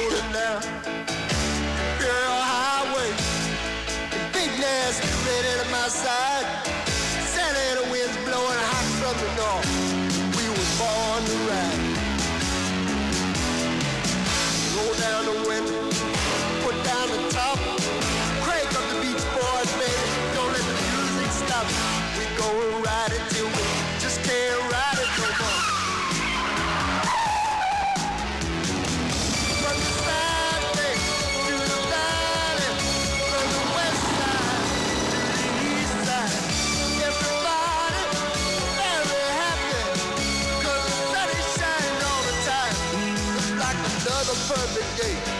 rolling down Imperial Highway. The big nasty red at my side. Santa Ana winds blowing hot from the north. We were born to ride. Roll down the window, put down the top. Crank up the Beach Boys, baby. Don't let the music stop. We go and ride it till we just can't ride it no more. From the side bay to the valley, from the west side to the east side. Everybody very happy, 'cause the sun is shining all the time. Looks like another perfect day.